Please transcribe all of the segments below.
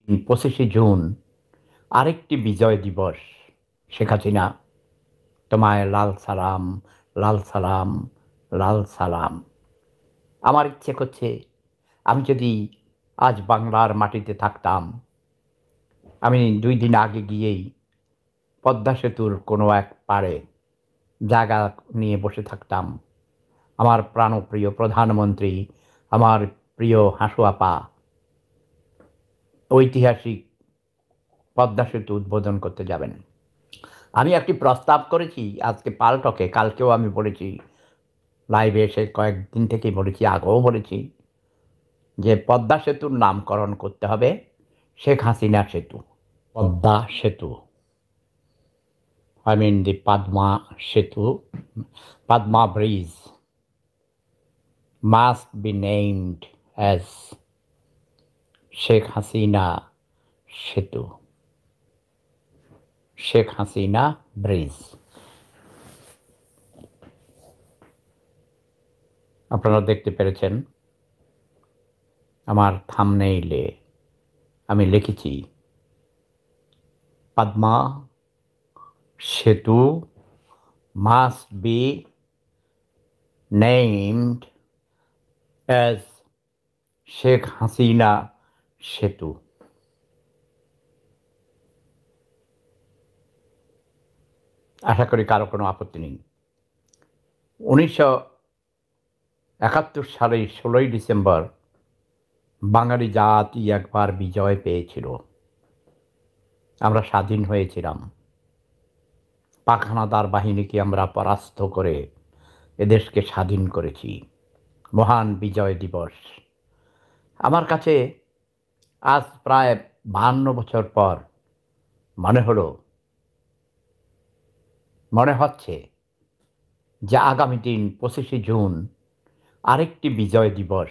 25শে June আরেকটি বিজয় দিবস। শেখ হাসিনা, তোমায় লাল সালাম, লাল সালাম, লাল সালাম। আমার ইচ্ছে করছে আমি যদি আজ বাংলার মাটিতে থাকতাম, আমি 2 দিন আগে গিয়েই পদ্মা সেতুর কোনো এক পাড়ে জায়গা নিয়ে বসে থাকতাম। আমার প্রাণপ্রিয় প্রধানমন্ত্রী, আমার প্রিয় হাসু আপা ঐতিহাসিক পদ্মা সেতু উদ্বোধন করতে যাবেন। আমি একটি প্রস্তাব করেছি আজকে পালটকে, কালকেও আমি বলেছি, লাইভে এসে কয়েকদিন থেকেই বলেছি, আগেও বলেছি যে পদ্মা সেতুর নামকরণ করতে হবে শেখ হাসিনা সেতু। পদ্মা সেতু, I mean the Padma Setu, Padma bridge must be named as Sheikh Hasina Setu, Sheikh Hasina bridge. আপনারা দেখতে পেরেছেন আমার থাম্বনেইলে আমি লিখেছি Padma Setu must be named as Sheikh Hasina Setu. আশা করি কারো কোনো আপত্তি নেই। 1971 সালের 16ই ডিসেম্বর বাঙালি জাতি একবার বিজয় পেয়েছিল। আমরা স্বাধীন হয়েছিলাম। পাখানাদার বাহিনীকে আমরা পরাস্ত করে এদেশকে স্বাধীন করেছি। মহান বিজয় দিবস। আমার কাছে আজ প্রায় 52 বছর পর মনে হচ্ছে যে আগামী দিন 25শে জুন আরেকটি বিজয় দিবস।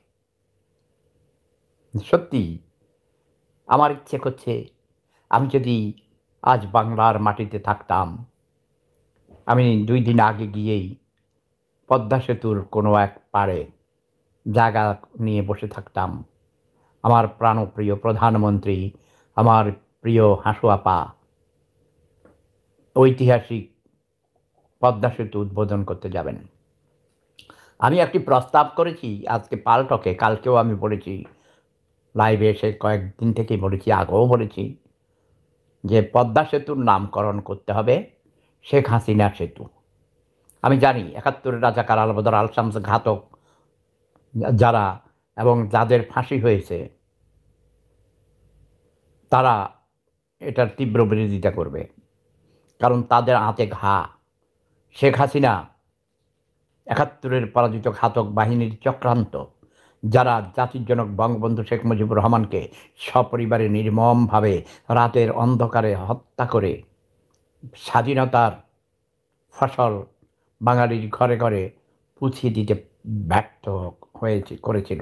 সত্যি আমার ইচ্ছে করছে আমি যদি আজ বাংলার মাটিতে থাকতাম, আমি 2 দিন আগে গিয়েই পদ্মা সেতুর কোনো এক পাড়ে জায়গা নিয়ে বসে থাকতাম। আমার প্রাণপ্রিয় প্রধানমন্ত্রী, আমার প্রিয় হাসু আপা ঐতিহাসিক পদ্মা সেতু উদ্বোধন করতে যাবেন। আমি একটি প্রস্তাব করেছি আজকে পালটকে, কালকেও আমি বলেছি, লাইভে এসে কয়েকদিন থেকেই বলেছি, আগেও বলেছি যে পদ্মা সেতুর নামকরণ করতে হবে শেখ হাসিনা সেতু। আমি জানি 71-এর রাজাকার আলবদর আল শামস ঘাতক যারা এবং যাদের ফাঁসি হয়েছে তারা এটার তীব্র বিরোধিতা করবে, কারণ তাদের হাতে ঘা। শেখ হাসিনা 71-এর পরাজিত ঘাতক বাহিনীর চক্রান্ত, যারা জাতির জনক বঙ্গবন্ধু শেখ মুজিবুর রহমানকে সপরিবারে নির্মমভাবে রাতের অন্ধকারে হত্যা করে স্বাধীনতার ফসল বাঙালির ঘরে ঘরে পুছিয়ে দিতে ব্যর্থ করেছিল।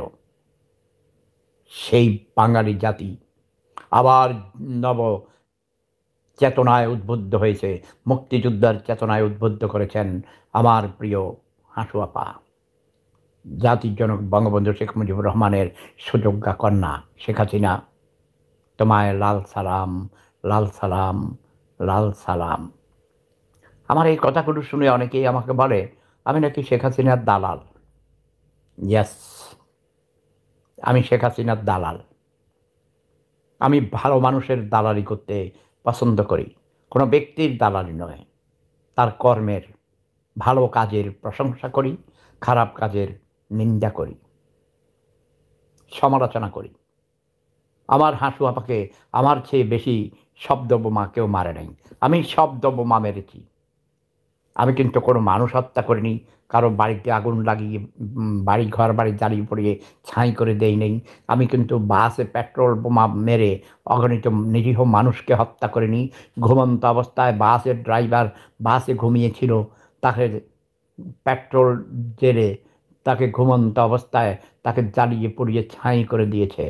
সেই বাঙালি জাতি আবার নব চেতনায় উদ্বুদ্ধ হয়েছে, মুক্তিযোদ্ধার চেতনায় উদ্বুদ্ধ করেছেন আমার প্রিয় হাসু আপা, জাতির জনক বঙ্গবন্ধু শেখ মুজিবুর রহমানের সুযোগ্যা কন্যা শেখ হাসিনা। তোমায় লাল সালাম, লাল সালাম, লাল সালাম। আমার এই কথাগুলো শুনে অনেকেই আমাকে বলে আমি নাকি শেখ হাসিনার দালাল। ইয়েস, আমি শেখ হাসিনার দালাল। আমি ভালো মানুষের দালালি করতে পছন্দ করি, কোনো ব্যক্তির দালালি নয়। তার কর্মের, ভালো কাজের প্রশংসা করি, খারাপ কাজের নিন্দা করি, সমালোচনা করি। আমার হাসু আপাকে আমার চেয়ে বেশি শব্দ বোমা কেউ মারে নাই। আমি শব্দ বোমা মেরেছি। আমি কিন্তু কোনো মানুষ হত্যা করিনি, কারো বাড়িতে আগুন লাগিয়ে বাড়ি ঘর বাড়ি জ্বালিয়ে পড়িয়ে ছাই করে দেই নেই। আমি কিন্তু বাসে পেট্রোল বোমা মেরে অগণিত নিরীহ মানুষকে হত্যা করিনি। ঘুমন্ত অবস্থায় বাসের ড্রাইভার বাসে ঘুমিয়েছিল, তাকে পেট্রোল জেলে তাকে ঘুমন্ত অবস্থায় তাকে জ্বালিয়ে পুড়িয়ে ছাই করে দিয়েছে,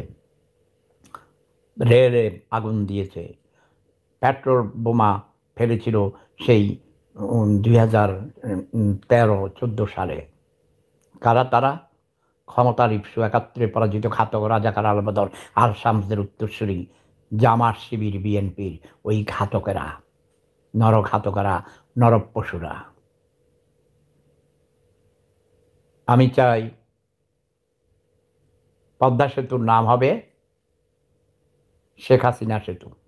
রেলে আগুন দিয়েছে। পেট্রোল বোমা ফেলেছিল সেই 2013-14 সালে। কারা তারা? ক্ষমতার ইপসু একাত্তরে পরাজিত ঘাতক রাজাকার আলবদর আল শামসদের উত্তরসূরি জামাত শিবির বিএনপির ওই ঘাতকেরা, নরঘাতকেরা, নরপশুরা। আমি চাই পদ্মা সেতুর নাম হবে শেখ হাসিনা সেতু।